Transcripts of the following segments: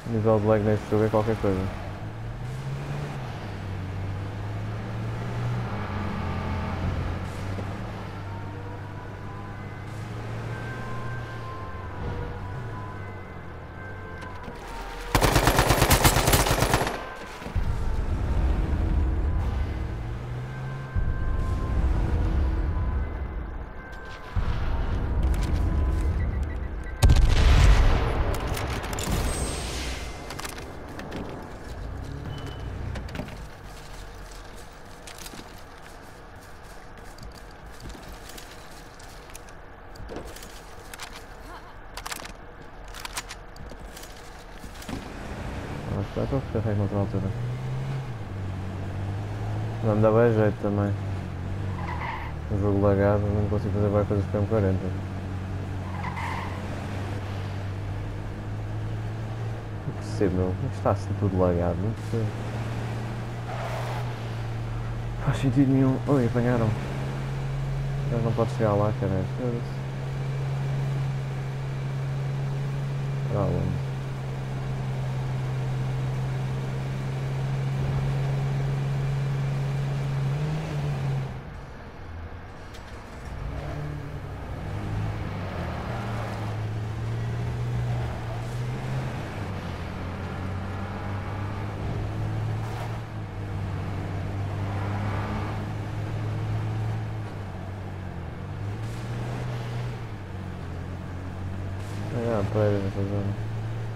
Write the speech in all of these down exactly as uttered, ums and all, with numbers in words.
O nível de lag neste jogo é qualquer coisa. Já estou a carregar noutra altura. Não me dá bem jeito também. O jogo lagado, não consigo fazer várias coisas com M quarenta. Não percebo, meu. Como está assim tudo lagado? Não percebo. Não faz sentido nenhum. Oi, apanharam. Já não pode chegar lá, caralho. Foda-se. Para onde? Ah, prédio nessa zona.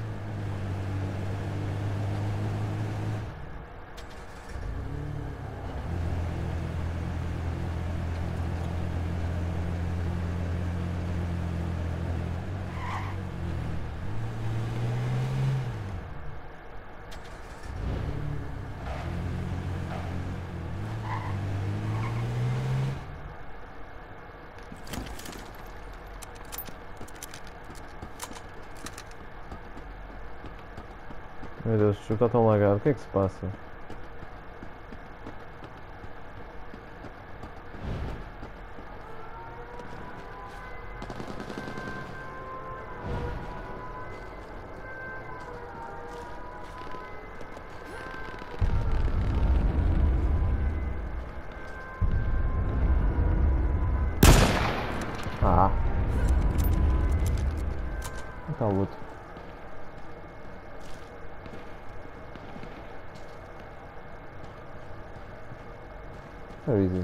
Meu Deus, o jogo está tão lagado, o que é que se passa? Ah! Onde está o outro? Where is he?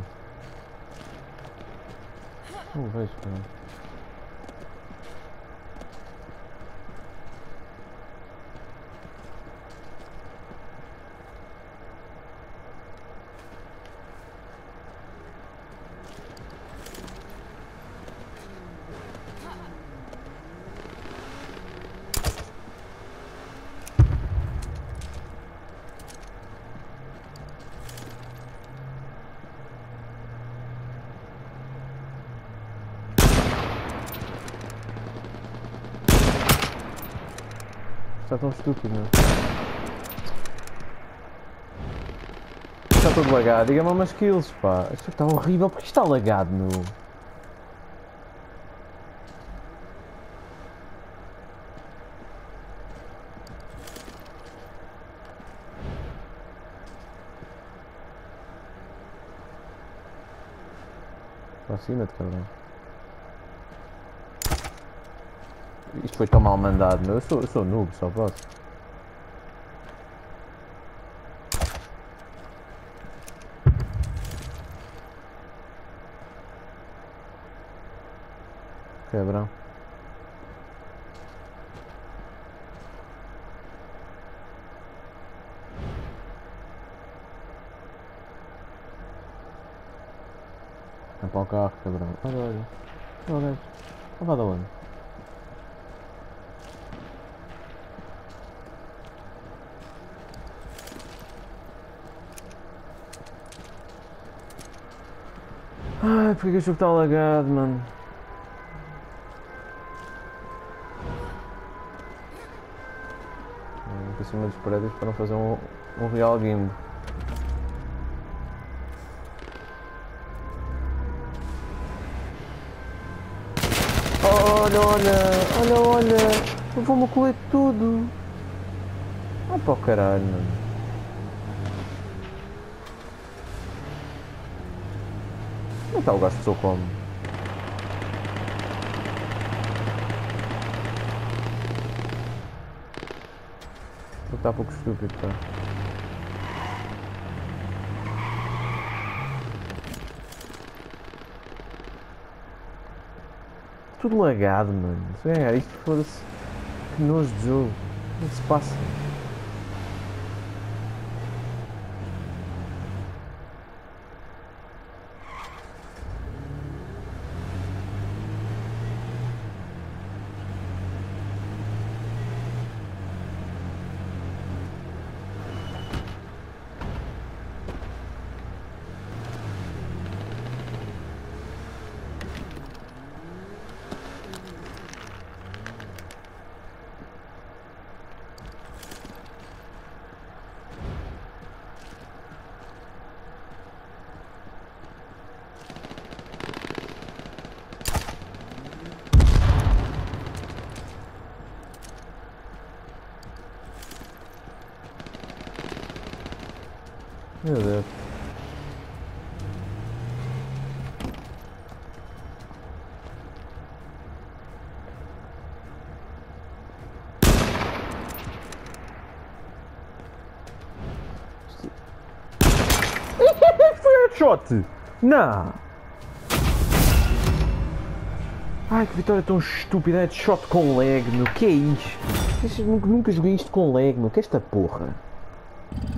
Não vejo, cara. Está tão estúpido, meu. Está todo lagado, diga-me umas kills, pá. Isto está horrível, porque está lagado, meu. Aproxima-te, cabrão. Isto foi tão mal mandado, meu. Eu sou, eu sou noob, só posso. Cabrão. É para o carro, cabrão. Olha, olha. Olha o gajo. Não vai de onde? Ai, porque que o jogo está lagado, mano? Por cima dos prédios para não fazer um, um real gimbo. Olha, olha, olha, olha, eu vou-me colher tudo. Ah, para o caralho, mano. Como é que está o gajo que sou como? Ele está pouco estúpido, pá. Tudo lagado, mano. Se ganhar isto, foda-se. Que nojo de jogo. O que é que se passa? Meu Deus. Foi headshot! Não! Ai, que vitória tão estúpida! Headshot com lag, meu! Que é isto? Nunca, nunca joguei isto com lag, meu! Que é esta porra?